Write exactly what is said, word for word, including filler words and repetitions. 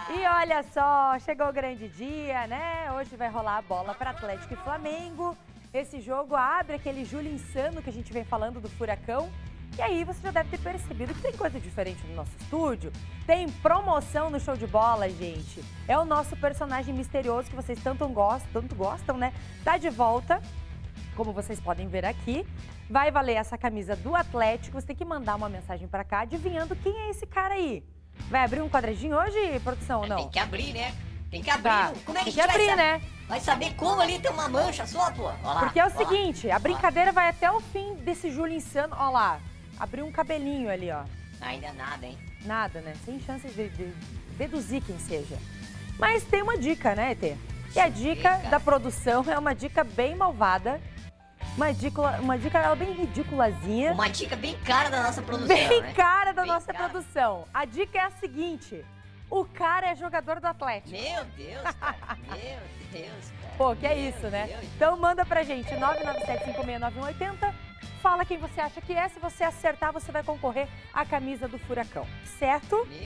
E olha só, chegou o grande dia, né? Hoje vai rolar a bola para Atlético e Flamengo. Esse jogo abre aquele julho insano que a gente vem falando do Furacão. E aí você já deve ter percebido que tem coisa diferente no nosso estúdio. Tem promoção no show de bola, gente. É o nosso personagem misterioso que vocês tanto gostam, tanto gostam, né? Tá de volta, como vocês podem ver aqui. Vai valer essa camisa do Atlético. Você tem que mandar uma mensagem pra cá adivinhando quem é esse cara aí. Vai abrir um quadradinho hoje, produção, ou não? Tem que abrir, né? Tem que abrir. Tá. Como é que Tem a que gente abrir, vai né? Vai saber como ali tem uma mancha só, pô? Olha lá, Porque é o olha lá. seguinte, a brincadeira vai até o fim desse julho insano. Ó lá, abriu um cabelinho ali, ó. Ainda nada, hein? Nada, né? Sem chance de, de deduzir quem seja. Mas tem uma dica, né, E T? E a dica Dica. da produção é uma dica bem malvada. Uma dica, uma dica ela bem ridiculazinha. Uma dica bem cara da nossa produção, Bem né? cara da Bem nossa cara. produção. A dica é a seguinte: o cara é jogador do Atlético. Meu Deus, cara. Meu Deus, cara. Pô, que é Meu isso, né? Deus. Então manda pra gente, nove nove sete cinco seis nove um oito zero. Fala quem você acha que é. Se você acertar, você vai concorrer à camisa do Furacão, certo? Meu